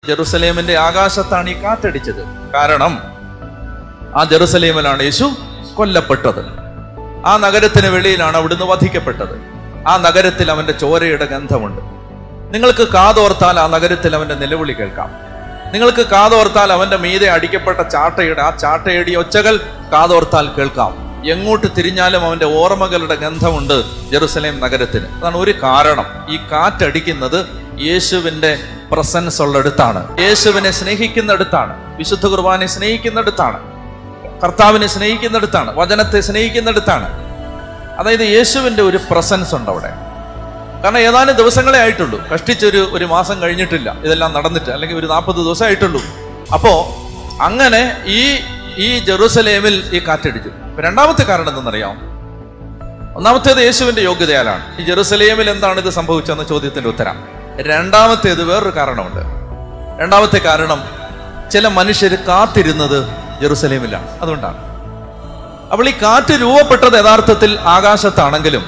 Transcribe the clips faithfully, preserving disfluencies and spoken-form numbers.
ജെറുസലേമിന്റെ ആകാശത്താണ് ഈ കാറ്റടിച്ചത്. കാരണം ആ ജെറുസലേമിലാണ് യേശു കൊല്ലപ്പെട്ടത്. ആ നഗരത്തിന് വെളിയിലാണ് അവിടുന്ന് വധിക്കപ്പെട്ടത്. ആ നഗരത്തിൽ അവന്റെ ചോരയുടെ ഗന്ധമുണ്ട്. നിങ്ങൾക്ക് കാതോർത്താൽ ആ നഗരത്തിൽ അവന്റെ നിലവിളി കേൾക്കാം. നിങ്ങൾക്ക് കാതോർത്താൽ അവന്റെ മീതെ അടിക്കപ്പെട്ട ചാട്ടയുടെ ആ ചാട്ടയടി ഒച്ചകൾ കാതോർത്താൽ കേൾക്കാം. എങ്ങോട്ട് തിരിഞ്ഞാലും അവന്റെ ഓർമ്മകളുടെ ഗന്ധമുണ്ട് ജെറുസലേം നഗരത്തിന്. അതാണ് ഒരു കാരണം. ഈ കാറ്റടിക്കുന്നത് യേശുവിന്റെ പ്രസൻസ് ഉള്ളിടത്താണ്, യേശുവിനെ സ്നേഹിക്കുന്നിടത്താണ്, വിശുദ്ധ കുർബാനെ സ്നേഹിക്കുന്നിടത്താണ്, കർത്താവിനെ സ്നേഹിക്കുന്നിടത്താണ്, വചനത്തെ സ്നേഹിക്കുന്നിടത്താണ്. അതായത് യേശുവിന്റെ ഒരു പ്രസൻസ് ഉണ്ട് അവിടെ. കാരണം ഏതാനും ദിവസങ്ങളെ ആയിട്ടുള്ളൂ, കഷ്ടിച്ചൊരു ഒരു മാസം കഴിഞ്ഞിട്ടില്ല ഇതെല്ലാം നടന്നിട്ട്, അല്ലെങ്കിൽ ഒരു നാൽപ്പത് ദിവസം ആയിട്ടുള്ളൂ. അപ്പോ അങ്ങനെ ഈ ഈ ജെറുസലേമിൽ ഈ കാറ്റടിച്ചു. രണ്ടാമത്തെ കാരണം എന്തെന്നറിയാം? ഒന്നാമത്തേത് യേശുവിന്റെ യോഗ്യതയാലാണ്. ഈ ജെറുസലേമിൽ എന്താണ് ഇത് സംഭവിച്ചെന്ന ചോദ്യത്തിന്റെ ഉത്തരം. രണ്ടാമത്തേത് വേറൊരു കാരണമുണ്ട്. രണ്ടാമത്തെ കാരണം, ചില മനുഷ്യർ കാത്തിരുന്നത് ജെറുസലേമിലാണ്. അതുകൊണ്ടാണ്. അപ്പോൾ ഈ കാറ്റ് രൂപപ്പെട്ടത് യഥാർത്ഥത്തിൽ ആകാശത്താണെങ്കിലും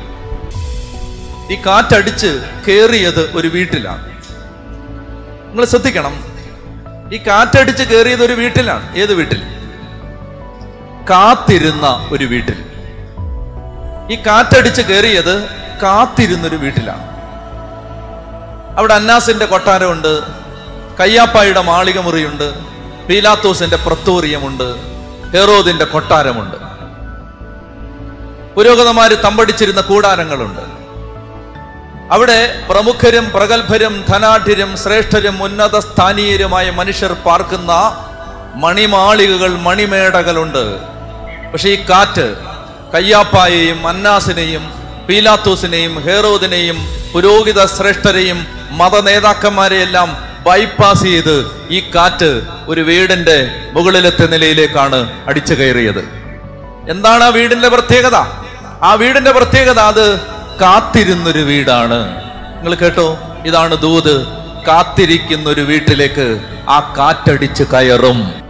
ഈ കാറ്റടിച്ച് കയറിയത് ഒരു വീട്ടിലാണ്. നിങ്ങൾ ശ്രദ്ധിക്കണം, ഈ കാറ്റടിച്ച് കയറിയത് ഒരു വീട്ടിലാണ്. ഏത് വീട്ടിൽ? കാത്തിരുന്ന ഒരു വീട്ടിൽ. ഈ കാറ്റടിച്ച് കയറിയത് കാത്തിരുന്നൊരു വീട്ടിലാണ്. അവിടെ അന്നാസിന്റെ കൊട്ടാരമുണ്ട്, കയ്യാപ്പായുടെ മാളിക മുറിയുണ്ട്, പീലാത്തോസിന്റെ പ്രത്തോറിയമുണ്ട്, ഹെറോദിന്റെ കൊട്ടാരമുണ്ട്, പുരോഹിതന്മാര് തമ്പടിച്ചിരുന്ന കൂടാരങ്ങളുണ്ട്. അവിടെ പ്രമുഖരും പ്രഗത്ഭരും ധനാഢ്യരും ശ്രേഷ്ഠരും ഉന്നത സ്ഥാനീയരുമായ മനുഷ്യർ പാർക്കുന്ന മണിമാളികകൾ, മണിമേടകളുണ്ട്. പക്ഷെ ഈ കാറ്റ് കയ്യാപ്പായെയും അന്നാസിനെയും പീലാത്തോസിനെയും ഹെറോദിനെയും പുരോഹിത ശ്രേഷ്ഠരെയും മത നേതാക്കന്മാരെയെല്ലാം ബൈപ്പാസ് ചെയ്ത് ഈ കാറ്റ് ഒരു വീടിന്റെ മുകളിലത്തെ നിലയിലേക്കാണ് അടിച്ചു കയറിയത്. എന്താണ് ആ വീടിന്റെ പ്രത്യേകത? ആ വീടിന്റെ പ്രത്യേകത അത് കാത്തിരുന്നൊരു വീടാണ്. നിങ്ങൾ കേട്ടോ, ഇതാണ് ദൂത്. കാത്തിരിക്കുന്നൊരു വീട്ടിലേക്ക് ആ കാറ്റടിച്ച് കയറും.